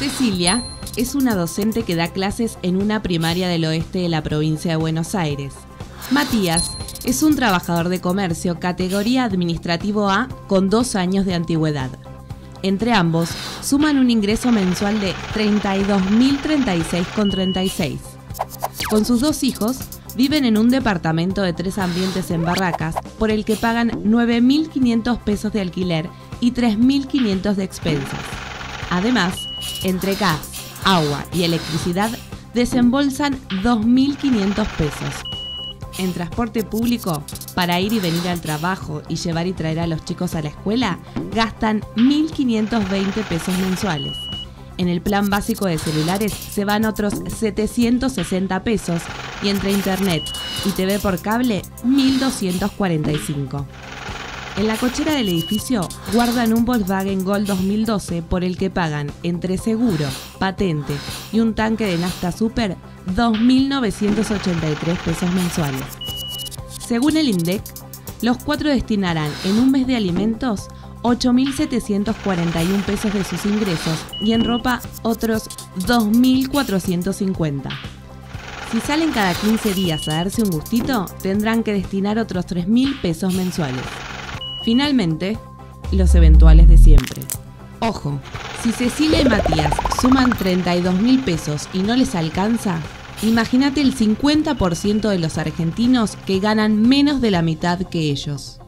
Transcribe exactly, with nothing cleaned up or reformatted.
Cecilia es una docente que da clases en una primaria del oeste de la provincia de Buenos Aires. Matías es un trabajador de comercio categoría administrativo A con dos años de antigüedad. Entre ambos suman un ingreso mensual de treinta y dos mil treinta y seis con treinta y seis. Con sus dos hijos viven en un departamento de tres ambientes en Barracas por el que pagan nueve mil quinientos pesos de alquiler y tres mil quinientos de expensas. Además, entre gas, agua y electricidad desembolsan dos mil quinientos pesos. En transporte público, para ir y venir al trabajo y llevar y traer a los chicos a la escuela, gastan mil quinientos veinte pesos mensuales. En el plan básico de celulares se van otros setecientos sesenta pesos y entre internet y T V por cable, mil doscientos cuarenta y cinco. En la cochera del edificio guardan un Volkswagen Gol dos mil doce por el que pagan entre seguro, patente y un tanque de nafta super dos mil novecientos ochenta y tres pesos mensuales. Según el INDEC, los cuatro destinarán en un mes de alimentos ocho mil setecientos cuarenta y un pesos de sus ingresos y en ropa otros dos mil cuatrocientos cincuenta. Si salen cada quince días a darse un gustito, tendrán que destinar otros tres mil pesos mensuales. Finalmente, los eventuales de siempre. Ojo, si Cecilia y Matías suman treinta y dos mil pesos y no les alcanza, imagínate el cincuenta por ciento de los argentinos que ganan menos de la mitad que ellos.